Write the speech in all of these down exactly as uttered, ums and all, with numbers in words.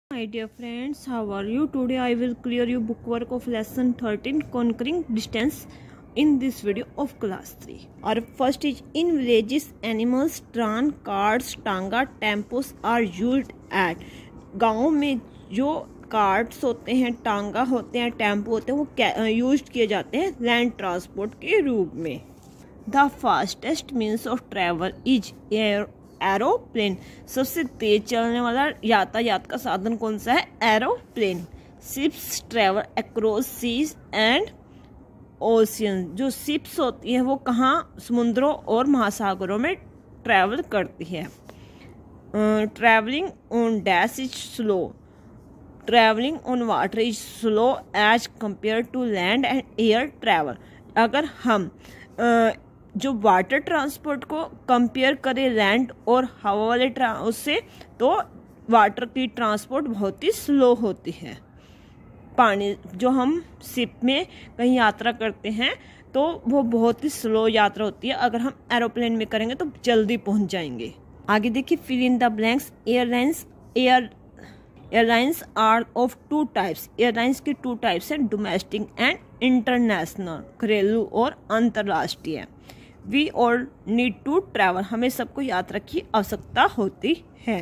My dear friends, how are you? Today I will clear you bookwork of lesson thirteen conquering distance in this video of class three. Our first is in villages animals tran carts टांगा tempos are used at. गाँव में जो carts होते हैं टांगा होते हैं tempo होते हैं वो यूज किए जाते हैं लैंड ट्रांसपोर्ट के रूप में. The fastest means of travel is air aeroplane. सबसे तेज चलने वाला यातायात का साधन कौन सा है? Aeroplane. Ships travel across seas and ocean. जो शिप्स होती हैं वो कहाँ? समुद्रों और महासागरों में ट्रेवल करती है. Travelling on dash is slow. Travelling on water is slow as compare to land and air travel. अगर हम uh, जो वाटर ट्रांसपोर्ट को कंपेयर करें लैंड और हवा वाले उससे, तो वाटर की ट्रांसपोर्ट बहुत ही स्लो होती है. पानी जो हम शिप में कहीं यात्रा करते हैं तो वो बहुत ही स्लो यात्रा होती है. अगर हम एरोप्लेन में करेंगे तो जल्दी पहुंच जाएंगे. आगे देखिए fill in the blanks. Airlines air airlines are of two types. Airlines के टू टाइप्स हैं, डोमेस्टिक एंड इंटरनेशनल. घरेलू और अंतर्राष्ट्रीय. We all need to travel. हमें सबको यात्रा की आवश्यकता होती है.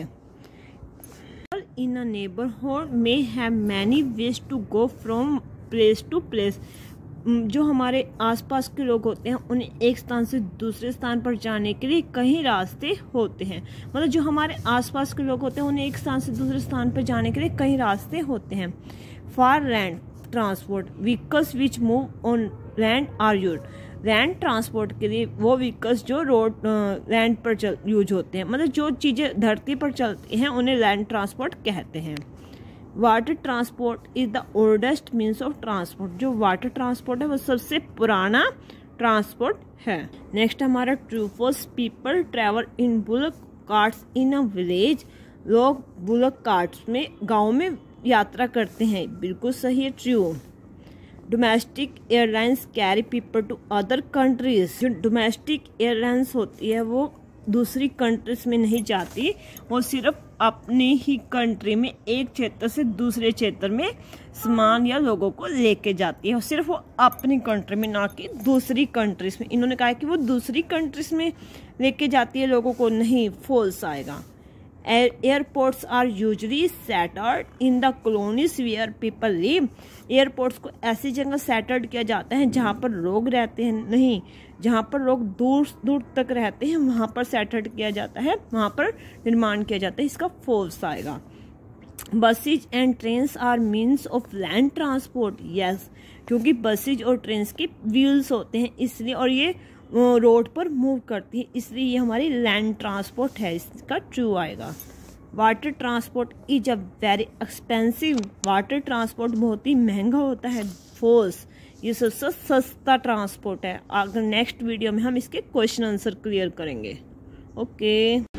In a neighbourhood may have many ways to go from place to place. जो हमारे आसपास के लोग होते हैं उन्हें एक स्थान से दूसरे स्थान पर जाने के लिए कई रास्ते होते हैं. मतलब जो हमारे आसपास के लोग होते हैं उन्हें एक स्थान से दूसरे स्थान पर जाने के लिए कई रास्ते होते हैं. For land transport vehicles which move on land are used. Land transport के लिए वो व्हीकल्स जो रोड लैंड पर चल यूज होते हैं, मतलब जो चीज़ें धरती पर चलती हैं उन्हें लैंड ट्रांसपोर्ट कहते हैं. Water transport is the oldest means of transport. जो वाटर ट्रांसपोर्ट है वो सबसे पुराना ट्रांसपोर्ट है. नेक्स्ट हमारा true false. People travel in bullock carts in a village. लोग बुलक कार्ट्स में गाँव में यात्रा करते हैं. बिल्कुल सही है, true. Domestic airlines carry people to other countries. जो डोमेस्टिक एयरलाइंस होती है वो दूसरी कंट्रीज में नहीं जाती, वो सिर्फ अपनी ही कंट्री में एक क्षेत्र से दूसरे क्षेत्र में सामान या लोगों को लेके जाती है. और सिर्फ वो अपनी कंट्री में, ना कि दूसरी कंट्रीज में. इन्होंने कहा कि वो दूसरी कंट्रीज में लेके जाती है लोगों को, नहीं, फॉल्स आएगा. Airports are usually settled in the colonies where people live. Airports को ऐसी जगह सेटल्ड किया जाता है जहाँ पर लोग रहते हैं, नहीं, जहाँ पर लोग दूर दूर तक रहते हैं वहाँ पर सेटल्ड किया जाता है, वहाँ पर निर्माण किया जाता है. इसका फॉल्स आएगा. Buses and trains are means of land transport. Yes, क्योंकि बसेज और ट्रेन्स के व्हील्स होते हैं इसलिए, और ये रोड पर मूव करती है, इसलिए ये हमारी लैंड ट्रांसपोर्ट है. इसका ट्रू आएगा. Water transport is a very expensive. Water transport बहुत ही महंगा होता है. फॉल्स, ये सबसे सस्ता ट्रांसपोर्ट है. अगर नेक्स्ट वीडियो में हम इसके क्वेश्चन आंसर क्लियर करेंगे. Okay okay.